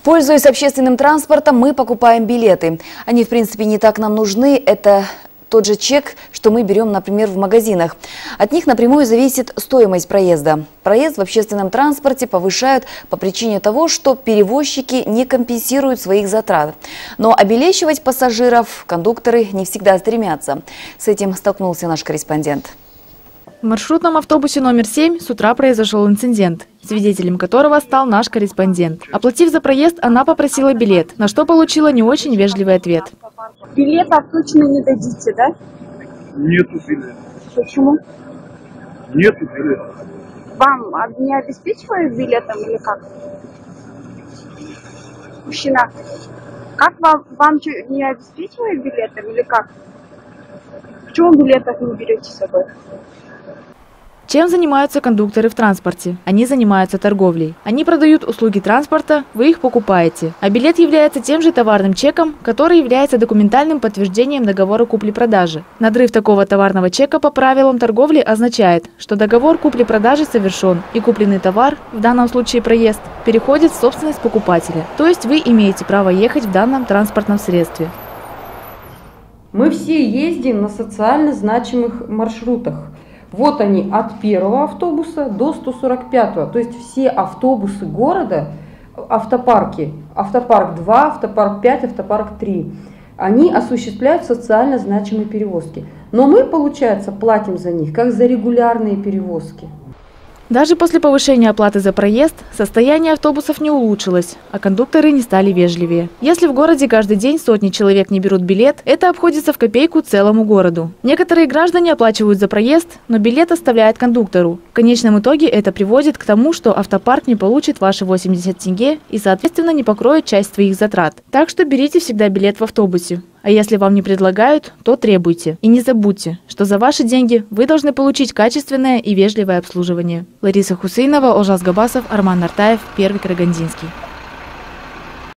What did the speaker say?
Пользуясь общественным транспортом, мы покупаем билеты. Они, в принципе, не так нам нужны. Это тот же чек, что мы берем, например, в магазинах. От них напрямую зависит стоимость проезда. Проезд в общественном транспорте повышают по причине того, что перевозчики не компенсируют своих затрат. Но обелечивать пассажиров кондукторы не всегда стремятся. С этим столкнулся наш корреспондент. В маршрутном автобусе номер 7 с утра произошел инцидент, свидетелем которого стал наш корреспондент. Оплатив за проезд, она попросила билет, на что получила не очень вежливый ответ. Билета точно не дадите, да? Нету билета. Почему? Нету билета. Вам не обеспечивают билетом или как? Мужчина, как вам не обеспечивают билетом или как? Почему билетов не берете с собой? Чем занимаются кондукторы в транспорте? Они занимаются торговлей. Они продают услуги транспорта, вы их покупаете. А билет является тем же товарным чеком, который является документальным подтверждением договора купли-продажи. Надрыв такого товарного чека по правилам торговли означает, что договор купли-продажи совершен, и купленный товар, в данном случае проезд, переходит в собственность покупателя. То есть вы имеете право ехать в данном транспортном средстве. Мы все ездим на социально значимых маршрутах. Вот они от первого автобуса до 145-го. То есть все автобусы города, автопарки, автопарк 2, автопарк 5, автопарк 3, они осуществляют социально значимые перевозки. Но мы, получается, платим за них, как за регулярные перевозки. Даже после повышения оплаты за проезд состояние автобусов не улучшилось, а кондукторы не стали вежливее. Если в городе каждый день сотни человек не берут билет, это обходится в копейку целому городу. Некоторые граждане оплачивают за проезд, но билет оставляет кондуктору. В конечном итоге это приводит к тому, что автопарк не получит ваши 80 тенге и, соответственно, не покроет часть своих затрат. Так что берите всегда билет в автобусе. А если вам не предлагают, то требуйте. И не забудьте, что за ваши деньги вы должны получить качественное и вежливое обслуживание. Лариса Хусейнова, Ожас Габасов, Арман Нартаев, Первый Карагандинский.